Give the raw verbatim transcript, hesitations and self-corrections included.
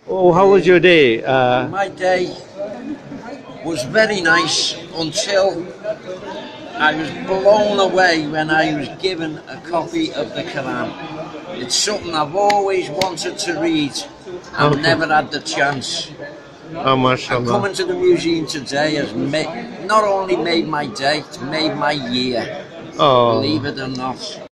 Oh, how was your day? Uh, My day was very nice until I was blown away when I was given a copy of the Quran. It's something I've always wanted to read and okay. never had the chance. Oh, And mashallah. coming to the museum today has made, not only made my day, it's made my year, Oh. believe it or not.